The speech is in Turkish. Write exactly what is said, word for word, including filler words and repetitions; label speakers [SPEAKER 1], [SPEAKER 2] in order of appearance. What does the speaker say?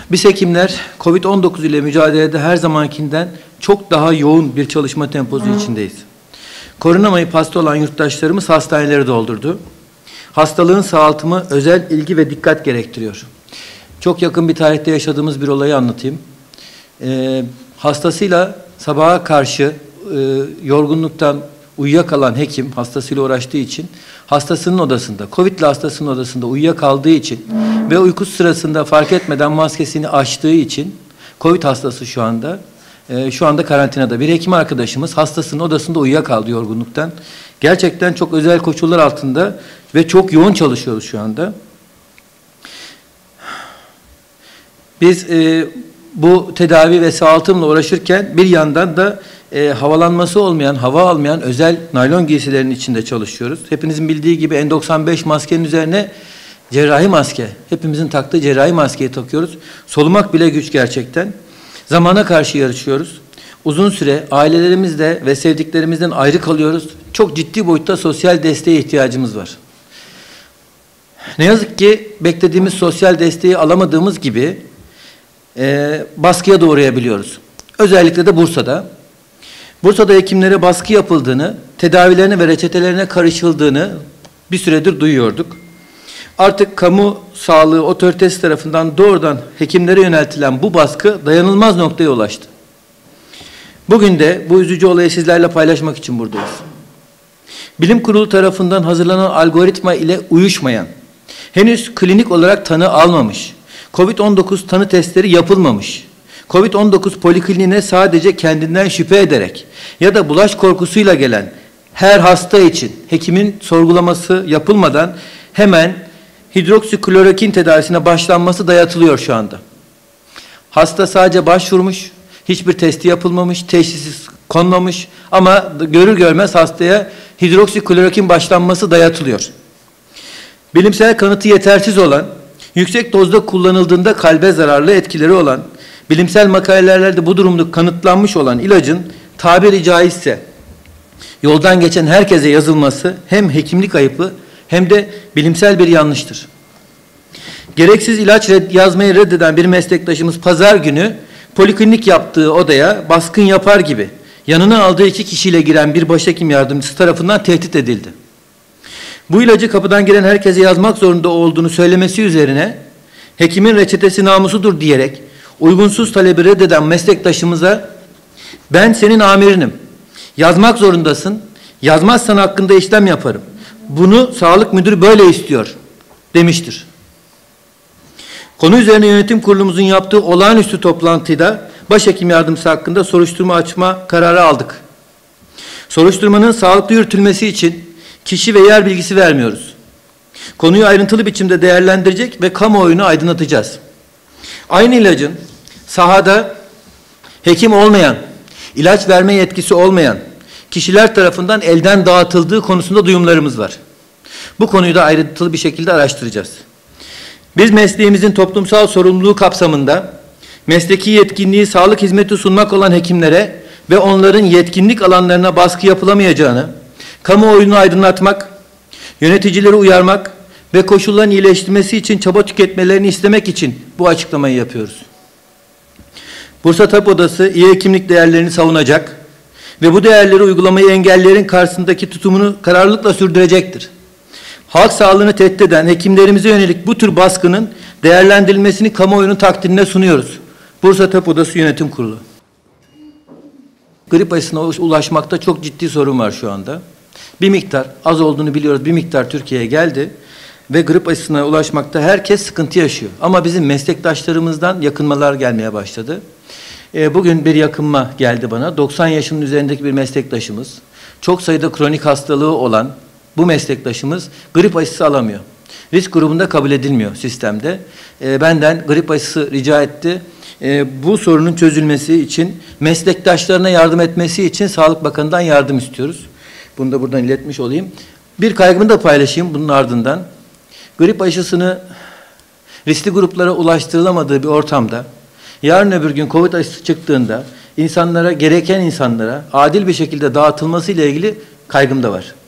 [SPEAKER 1] Biz hekimler Covid on dokuz ile mücadelede her zamankinden çok daha yoğun bir çalışma temposu içindeyiz. Korunamayıp hasta olan yurttaşlarımız hastaneleri doldurdu. Hastalığın sağaltımı özel ilgi ve dikkat gerektiriyor. Çok yakın bir tarihte yaşadığımız bir olayı anlatayım. Ee, hastasıyla sabaha karşı e, yorgunluktan uyuyakalan hekim hastasıyla uğraştığı için hastasının odasında, Covid'li hastasının odasında uyuyakaldığı için ve uykusu sırasında fark etmeden maskesini açtığı için Covid hastası şu anda e, şu anda karantinada. Bir hekim arkadaşımız hastasının odasında uyuyakaldı yorgunluktan. Gerçekten çok özel koşullar altında ve çok yoğun çalışıyoruz şu anda. Biz e, bu tedavi ve sağaltımla uğraşırken bir yandan da e, havalanması olmayan, hava almayan özel naylon giysilerin içinde çalışıyoruz. Hepinizin bildiği gibi N doksan beş maskenin üzerine cerrahi maske, hepimizin taktığı cerrahi maskeyi takıyoruz. Solumak bile güç gerçekten. Zamana karşı yarışıyoruz. Uzun süre ailelerimizle ve sevdiklerimizden ayrı kalıyoruz. Çok ciddi boyutta sosyal desteğe ihtiyacımız var. Ne yazık ki beklediğimiz sosyal desteği alamadığımız gibi e, baskıya da uğrayabiliyoruz. Özellikle de Bursa'da. Bursa'da hekimlere baskı yapıldığını, tedavilerine ve reçetelerine karışıldığını bir süredir duyuyorduk. Artık kamu sağlığı otoritesi tarafından doğrudan hekimlere yöneltilen bu baskı dayanılmaz noktaya ulaştı. Bugün de bu üzücü olayı sizlerle paylaşmak için buradayız. Bilim Kurulu tarafından hazırlanan algoritma ile uyuşmayan, henüz klinik olarak tanı almamış, Covid on dokuz tanı testleri yapılmamış, Covid on dokuz polikliniğine sadece kendinden şüphe ederek ya da bulaş korkusuyla gelen her hasta için hekimin sorgulaması yapılmadan hemen hidroksiklorokin tedavisine başlanması dayatılıyor şu anda. Hasta sadece başvurmuş, hiçbir testi yapılmamış, teşhis konmamış ama görür görmez hastaya hidroksiklorokin başlanması dayatılıyor. Bilimsel kanıtı yetersiz olan, yüksek dozda kullanıldığında kalbe zararlı etkileri olan, bilimsel makalelerde bu durumda kanıtlanmış olan ilacın tabiri caizse yoldan geçen herkese yazılması hem hekimlik ayıbı hem de bilimsel bir yanlıştır. Gereksiz ilaç red yazmayı reddeden bir meslektaşımız pazar günü poliklinik yaptığı odaya baskın yapar gibi yanına aldığı iki kişiyle giren bir başhekim yardımcısı tarafından tehdit edildi. Bu ilacı kapıdan giren herkese yazmak zorunda olduğunu söylemesi üzerine hekimin reçetesi namusudur diyerek uygunsuz talebi reddeden meslektaşımıza ben senin amirinim, yazmak zorundasın, yazmazsan hakkında işlem yaparım. Bunu sağlık müdürü böyle istiyor demiştir. Konu üzerine yönetim kurulumuzun yaptığı olağanüstü toplantıda başhekim yardımcısı hakkında soruşturma açma kararı aldık. Soruşturmanın sağlıklı yürütülmesi için kişi ve yer bilgisi vermiyoruz. Konuyu ayrıntılı biçimde değerlendirecek ve kamuoyunu aydınlatacağız. Aynı ilacın sahada hekim olmayan, ilaç verme yetkisi olmayan kişiler tarafından elden dağıtıldığı konusunda duyumlarımız var. Bu konuyu da ayrıntılı bir şekilde araştıracağız. Biz mesleğimizin toplumsal sorumluluğu kapsamında mesleki yetkinliği sağlık hizmeti sunmak olan hekimlere ve onların yetkinlik alanlarına baskı yapılamayacağını, kamuoyunu aydınlatmak, yöneticileri uyarmak ve koşulların iyileştirmesi için çaba tüketmelerini istemek için bu açıklamayı yapıyoruz. Bursa Tabip Odası iyi hekimlik değerlerini savunacak ve bu değerleri uygulamayı engellerin karşısındaki tutumunu kararlılıkla sürdürecektir. Halk sağlığını tehdit eden hekimlerimize yönelik bu tür baskının değerlendirilmesini kamuoyunun takdirine sunuyoruz. Bursa Tabip Odası Yönetim Kurulu. Grip aşısına ulaşmakta çok ciddi sorun var şu anda. Bir miktar, az olduğunu biliyoruz, bir miktar Türkiye'ye geldi ve grip aşısına ulaşmakta herkes sıkıntı yaşıyor. Ama bizim meslektaşlarımızdan yakınmalar gelmeye başladı. E, bugün bir yakınma geldi bana. doksan yaşının üzerindeki bir meslektaşımız, çok sayıda kronik hastalığı olan bu meslektaşımız grip aşısı alamıyor. Risk grubunda kabul edilmiyor sistemde. E, benden grip aşısı rica etti. E, bu sorunun çözülmesi için, meslektaşlarına yardım etmesi için Sağlık Bakanı'ndan yardım istiyoruz. Bunu da buradan iletmiş olayım. Bir kaygımı da paylaşayım bunun ardından. Grip aşısını riskli gruplara ulaştırılamadığı bir ortamda, yarın öbür gün Covid aşısı çıktığında insanlara, gereken insanlara adil bir şekilde dağıtılması ile ilgili kaygım da var.